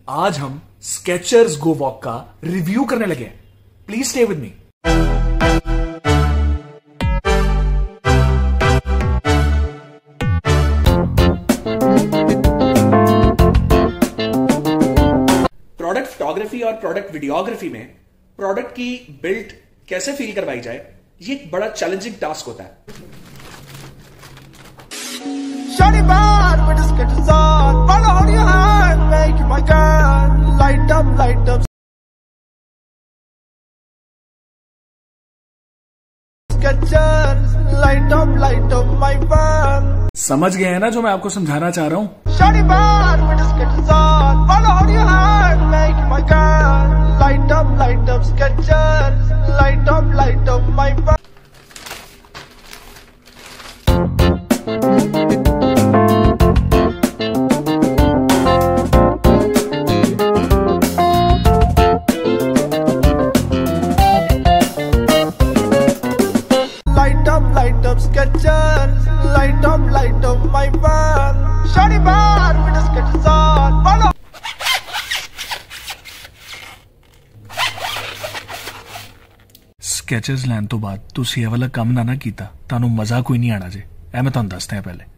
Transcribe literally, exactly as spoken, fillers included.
आज हम Skechers go walk का रिव्यू करने लगे हैं। Please stay with me. Product photography और प्रोडक्ट वीडियोग्राफी में प्रोडक्ट की बिल्ड कैसे फील करवाई जाए, ये एक बड़ा चैलेंजिंग टास्क होता है। Shawty bad with the sketches on, follow on your hand, make you my girl, light up, light up. Sketchers, light up, light up my van. समझ गए हैं ना जो मैं आपको समझाना चाह रहा हूं? Shawty bad with the sketches on, follow on your hand, make you my girl, light up, light up. Sketchers, light up, light up my van. Light up, light up Skechers, light up, light up my van. Shawty bad with the sketches on, follow. Sketches लैन तो बाद तुसी ये वाला काम ना ना कीता, तानू मजा कोई नहीं आना जे। ए मैं तुहानू दसदा पहले।